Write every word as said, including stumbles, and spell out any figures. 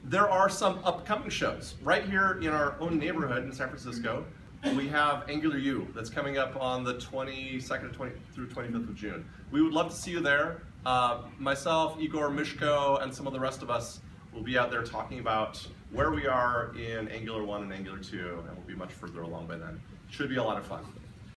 there are some upcoming shows. Right here in our own neighborhood in San Francisco, we have Angular U that's coming up on the twenty-second through twenty-fifth of June. We would love to see you there. Uh, myself, Igor, Misko, and some of the rest of us will be out there talking about where we are in Angular one and Angular two, and we'll be much further along by then. Should be a lot of fun.